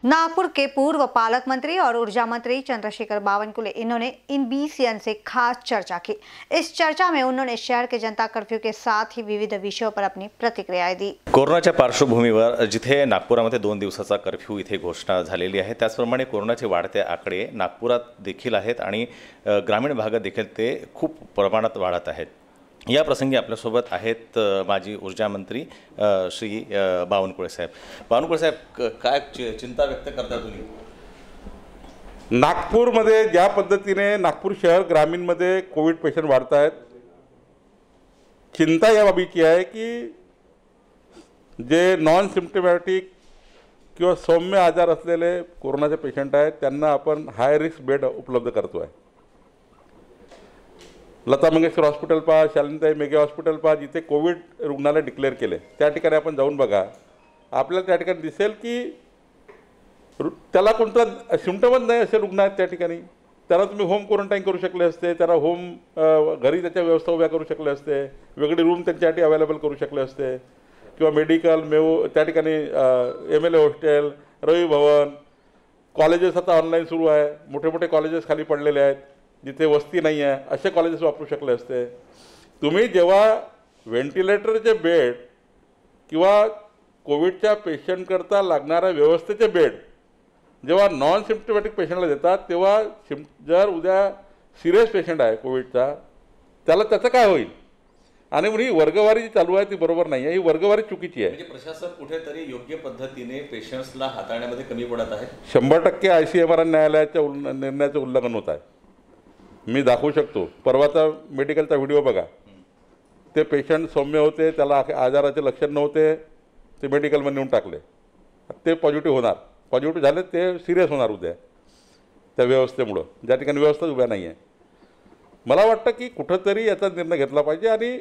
नागपुर के पूर्व पालक मंत्री और ऊर्जा मंत्री चंद्रशेखर बावनकुले इन्होंने इन 20 सीएम से खास चर्चा की। इस चर्चा में उन्होंने शहर के जनता कर्फ्यू के साथ ही विविध विषयों पर अपनी प्रतिक्रियाएं दी। कोरोनाच्या पार्श्वभूमीवर जिथे नागपुरामध्ये 2 दिवसाचा कर्फ्यू इथे घोषणा झालेली आहे, त्याचप्रमाणे कोरोनाचे वाढते आकडे नागपुरात देखील आहेत आणि ग्रामीण भागात देखील ते खूप प्रमाणात वाढत आहेत। या प्रसंगी आपल्यासोबत आहेत माजी ऊर्जा मंत्री श्री बावनकुळे साहेब। बावनकुळे साहेब, काय चिंता व्यक्त करता तुम्ही? नागपूरमध्ये ज्या पद्धतीने नागपूर शहर ग्रामीणमध्ये कोविड पेशंट वाढत आहेत, चिंता या बाबीची आहे की जे नॉन सिम्प्टमॅटिक किंवा सौम्य आजार असलेले कोरोनाचे पेशंट आहेत त्यांना आपण हाय रिस्क बेड उपलब्ध करतो आहे। लता मंगेशकर हॉस्पिटल पहा, शालिनीताई मेघे हॉस्पिटल पहा, जिथे कोविड रुग्णालय डिक्लेअर केले त्या ठिकाणी आपण जाऊन बघा, आपल्याला त्या ठिकाणी दिसेल की त्याला कोणता सिम्पटमच नाही असे रुग्ण आहेत त्या ठिकाणी। त्याला तुम्ही होम क्वारंटाईन करू शकले असते, त्याला होम घरी त्याच्या व्यवस्था उभ्या करू शकले असते, वेगळी रूम त्यांच्यासाठी अवेलेबल करू शकले असते, किंवा मेडिकल मेओ त्या ठिकाणी MLA hostel, Ravi Bhavan, colleges आता ऑनलाईन सुरू आहे, मोठे मोठे कॉलेजेस खाली पडलेले आहेत जिथे वस्ती नाही आहे, असे कॉलेजेस वापरू शकले असते। तुम्ही जेव्हा व्हेंटिलेटरचे बेड किंवा कोविडच्या पेशंटकरता लागणाऱ्या व्यवस्थेचे बेड जेव्हा नॉन सिम्प्टमॅटिक पेशंटला देतात, तेव्हा जर उद्या सिरियस पेशंट आहे कोविडचा, त्याला त्याचं काय होईल? आणि म्हणून ही वर्गवारी जी चालू आहे ती बरोबर नाही आहे, ही वर्गवारी चुकीची आहे। म्हणजे प्रशासन कुठेतरी योग्य पद्धतीने पेशंट्सला हाताळण्यामध्ये कमी पडत आहे। 100% ICMR न्यायालयाच्या निर्णयाचं उल्लंघन होत आहे। मी दाखवू शकतो, परवाचा मेडिकलचा व्हिडिओ बघा, ते पेशंट सौम्य होते, त्याला आजाराचे लक्षण नव्हते, ते मेडिकलमध्ये नेऊन टाकले, ते पॉझिटिव्ह होणार, पॉझिटिव्ह झाले ते सिरियस होणार उद्या त्या व्यवस्थेमुळं, ज्या ठिकाणी व्यवस्थाच उभ्या नाही आहे। मला वाटतं की कुठंतरी याचा निर्णय घेतला पाहिजे आणि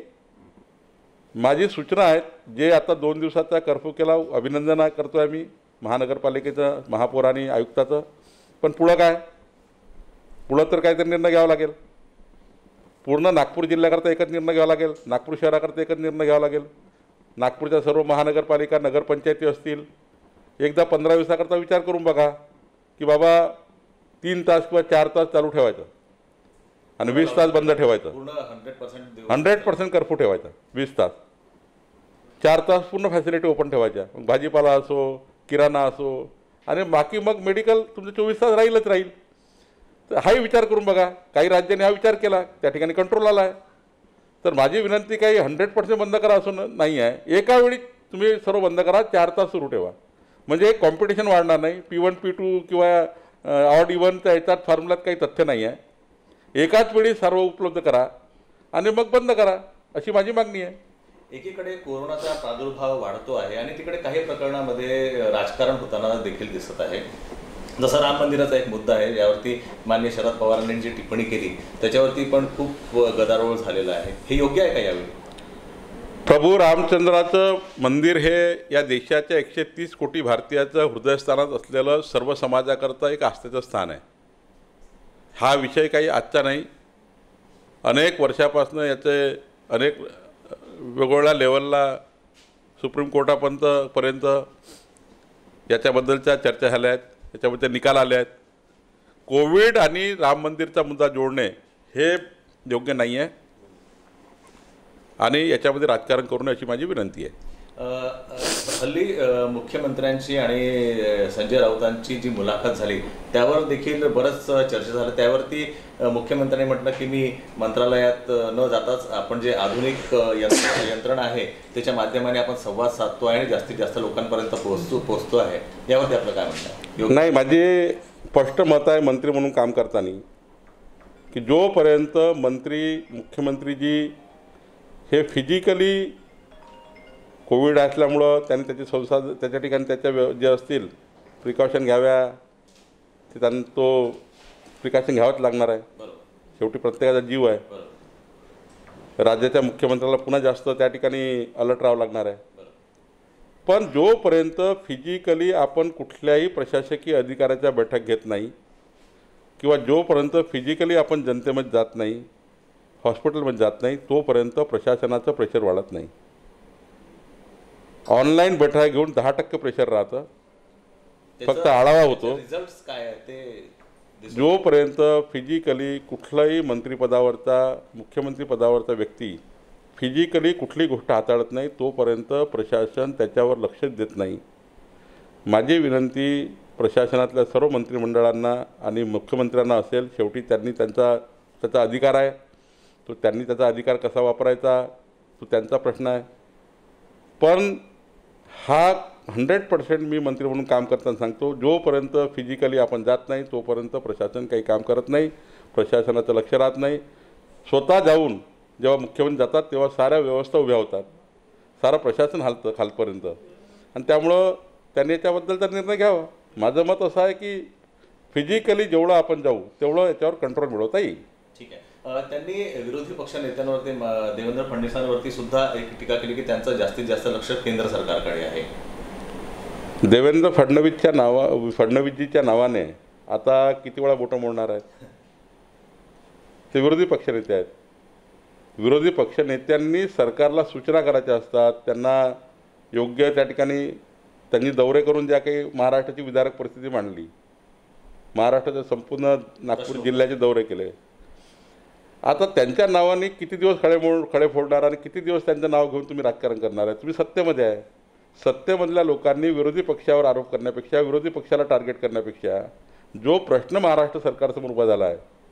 माझी सूचना आहेत, जे आता 2 दिवसाचा कर्फ्यू केला, अभिनंदन करतो आहे मी महानगरपालिकेचं, महापौर आणि आयुक्ताचं, पण पुढं काय? पुढं तर काहीतरी निर्णय घ्यावा लागेल। पूर्ण नागपूर जिल्ह्याकरता एकच निर्णय घ्यावा लागेल, नागपूर शहराकरता एकच निर्णय घ्यावा लागेल, नागपूरच्या सर्व महानगरपालिका नगरपंचायती असतील, एकदा 15 दिवसाकरता विचार करून बघा की बाबा 3 तास किंवा 4 तास चालू ठेवायचं आणि 20 तास बंद ठेवायचं, 100% कर्फ्यू ठेवायचा, 20 तास, 4 तास पूर्ण फॅसिलिटी ओपन ठेवायच्या, मग भाजीपाला असो, किराणा असो, आणि बाकी मग मेडिकल तुमचं 24 तास राहीलच राहील। तर हाही विचार करून बघा, काही राज्यांनी हा विचार केला, त्या ठिकाणी कंट्रोल आला आहे। तर माझी विनंती काही 100% बंद करा असं नाही आहे, एका वेळी तुम्ही सर्व बंद करा, 4 तास सुरू ठेवा, म्हणजे कॉम्पिटिशन वाढणार नाही। P1 P2 किंवा ऑड इव्हनच्या याच्यात फॉर्म्युल्यात काही तथ्य नाही आहे, एकाच वेळी सर्व उपलब्ध करा आणि मग बंद करा, अशी माझी मागणी आहे। एकीकडे कोरोनाचा प्रादुर्भाव वाढतो आहे आणि तिकडे काही प्रकरणामध्ये राजकारण होताना देखील दिसत आहे। जसं राम मंदिराचा एक मुद्दा आहे, यावरती माननीय शरद पवारांनी जी टिप्पणी केली त्याच्यावरती पण खूप गदारोळ झालेला आहे, हे योग्य आहे का? यावेळी प्रभू रामचंद्राचं मंदिर हे या देशाच्या 130 कोटी भारतीयाचं हृदयस्थानात असलेलं सर्व समाजाकरता एक आस्थेचं स्थान आहे। हा विषय काही आजचा नाही, अनेक वर्षापासून याचे अनेक वेगवेगळ्या लेवलला सुप्रीम कोर्टापर्यंत याच्याबद्दलच्या चर्चा झाल्या आहेत, याच्याबद्दल निकाल आले आहेत। कोविड आणि राम मंदिरचा मुद्दा जोडणे हे योग्य नाही आहे आणि याच्यामध्ये राजकारण करू नये अशी माझी विनंती आहे। हल्ली मुख्यमंत्र्यांची आणि संजय राऊतांची जी मुलाखत झाली त्यावर देखील बरंच चर्चा झाली। त्यावरती मुख्यमंत्र्यांनी म्हटलं की मी मंत्रालयात न जाताच आपण जे आधुनिक यंत्रणा आहे त्याच्या माध्यमाने आपण संवाद साधतो आणि जास्तीत जास्त लोकांपर्यंत पोहोचतो आहे, यावरती आपलं काय म्हणणं? नाही, माझे स्पष्ट मत आहे मंत्री म्हणून काम करताना की जोपर्यंत मुख्यमंत्रीजी हे फिजिकली कोविड असल्यामुळं त्यांनी त्याच्या ठिकाणी त्याच्या जे असतील प्रिकॉशन घ्याव्या, ते त्यांना तो प्रिकॉशन घ्यावंच लागणार आहे, शेवटी प्रत्येकाचा जीव आहे। राज्याच्या मुख्यमंत्र्याला पुन्हा जास्त त्या ठिकाणी अलर्ट राहावं लागणार आहे, पण जोपर्यंत फिजिकली आपण कुठल्याही प्रशासकीय अधिकाऱ्याच्या बैठक घेत नाही किंवा जोपर्यंत फिजिकली आपण जनतेमध्ये जात नाही, हॉस्पिटलमध्ये जात नाही, तोपर्यंत प्रशासनाचं प्रेशर वाढत नाही। ऑनलाईन बैठक घेऊन 10% प्रेशर राहतं, फक्त आढावा होतो. रिझल्ट काय आहे ते जोपर्यंत फिजिकली कुठलाही मंत्रिपदावरचा मुख्यमंत्री पदावरचा व्यक्ती फिजिकली कुठली गोष्ट हाताळत नाही तोपर्यंत प्रशासन त्याच्यावर लक्ष देत नाही. माझी विनंती प्रशासनातल्या सर्व मंत्रिमंडळांना आणि मुख्यमंत्र्यांना असेल, शेवटी त्यांनी त्याचा अधिकार आहे, त्यांनी त्याचा अधिकार कसा वापरायचा तो त्यांचा प्रश्न आहे. पण हा 100% मी मंत्री म्हणून काम करताना सांगतो, जोपर्यंत फिजिकली आपण जात नाही तोपर्यंत प्रशासन काही काम करत नाही, प्रशासनाचं लक्ष राहत नाही. स्वतः जाऊन जेव्हा मुख्यमंत्री जातात तेव्हा साऱ्या व्यवस्था उभ्या होतात, सारं प्रशासन हालतं खालपर्यंत. आणि त्यामुळं त्यांनी याच्याबद्दलचा निर्णय घ्यावा. माझं मत असं आहे की फिजिकली जेवढं आपण जाऊ तेवढं याच्यावर कंट्रोल मिळवता येईल. ठीक आहे. त्यांनी विरोधी पक्ष नेत्यांवरती देवेंद्र फडणवीसांवरती सुद्धा एक टीका केली की त्यांचं जास्तीत जास्त लक्ष केंद्र सरकारकडे आहे. देवेंद्र फडणवीसजीच्या नावाने आता किती वेळा बोटं मोडणार आहेत? ते विरोधी पक्षनेते आहेत. विरोधी पक्षनेत्यांनी सरकारला सूचना करायच्या असतात, त्यांना योग्य त्या ठिकाणी त्यांनी दौरे करून ज्या काही महाराष्ट्राची विदारक परिस्थिती मांडली, महाराष्ट्राच्या संपूर्ण नागपूर जिल्ह्याचे दौरे केले. आता त्यांच्या नावाने किती दिवस खडे फोडणार आणि किती दिवस त्यांचं नाव घेऊन तुम्ही राजकारण करणार आहे? तुम्ही सत्तेमध्ये आहे. सत्तेमधल्या लोकांनी विरोधी पक्षावर आरोप करण्यापेक्षा, विरोधी पक्षाला टार्गेट करण्यापेक्षा जो प्रश्न महाराष्ट्र सरकारसमोर उभा झाला आहे,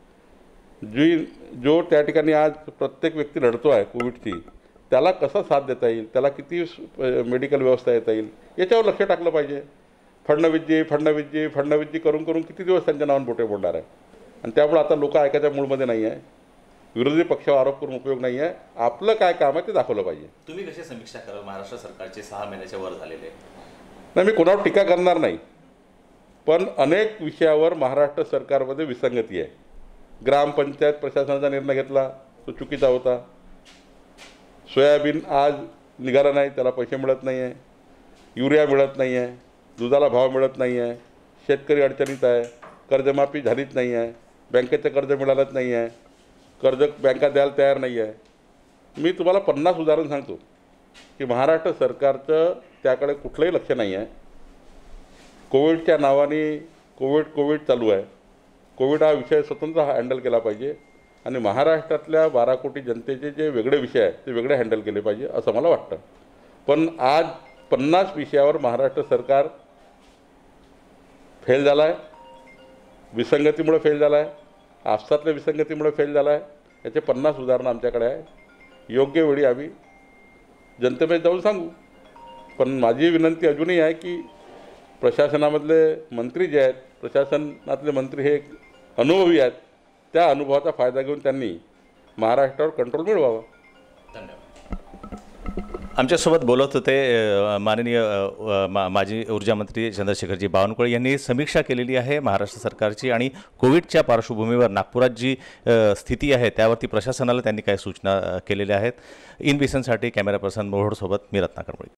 जो त्या ठिकाणी आज प्रत्येक व्यक्ती लढतो आहे कोविडची, त्याला कसा साथ देता येईल, त्याला किती मेडिकल व्यवस्था येता येईल याच्यावर लक्ष टाकलं पाहिजे. फडणवीसजी करून किती दिवस त्यांच्या नावाने बोटे बोलणार आहे? आणि त्यामुळे आता लोक ऐकायच्या मूडमध्ये नाही आहे. विरोधी पक्षावर आरोप करून उपयोग नाही आहे. आपलं काय काम आहे ते दाखवलं पाहिजे. तुम्ही कशी समीक्षा कराल महाराष्ट्र सरकारचे 6 महिन्याच्या वर झालेले? नाही, मी कोणावर टीका करणार नाही, पण अनेक विषयावर महाराष्ट्र सरकारमध्ये विसंगती आहे. ग्रामपंचायत प्रशासनाचा निर्णय घेतला तो चुकीचा होता. सोयाबीन आज निघाला नाही, त्याला पैसे मिळत नाही आहे. युरिया मिळत नाही आहे, दुधाला भाव मिळत नाही आहे, शेतकरी अडचणीत आहे, कर्जमाफी झालीच नाही आहे, बँकेचं कर्ज मिळालंच नाही आहे, कर्ज बँका द्यायला तयार नाही आहे. मी तुम्हाला 50 उदाहरण सांगतो की महाराष्ट्र सरकारचं त्याकडे कुठलंही लक्ष नाही आहे. कोविडच्या नावाने कोविड चालू आहे. कोविड हा विषय स्वतंत्र हँडल केला पाहिजे आणि महाराष्ट्रातल्या 12 कोटी जनतेचे जे वेगळे विषय आहेत ते वेगळे हँडल केले पाहिजे असं मला वाटतं. पण आज 50 विषयावर महाराष्ट्र सरकार फेल झाला आहे. विसंगतीमुळे फेल झाला आहे, आपसातल्या विसंगतीमुळे फेल झाला आहे. याचे 50 उदाहरणं आमच्याकडे आहे. योग्य वेळी आम्ही जनतेमध्ये जाऊन सांगू. पण माझी विनंती अजूनही आहे की प्रशासनामधले मंत्री जे आहेत, प्रशासनातले मंत्री हे अनुभवी आहेत, त्या अनुभवाचा फायदा घेऊन त्यांनी महाराष्ट्रावर कंट्रोल मिळवावा. धन्यवाद. आमच्यासोबत बोलत होते माननीय माजी ऊर्जा मंत्री चंद्रशेखरजी बावनकुळे यांनी समीक्षा केलेली आहे महाराष्ट्र सरकारची आणि कोविडच्या पार्श्वभूमीवर नागपुरात जी स्थिती आहे त्यावरती प्रशासनाला त्यांनी काही सूचना केलेल्या आहेत. इन बिसनसाठी कॅमेरा पर्सन मोहोडसोबत मी रत्नाकर मुळे.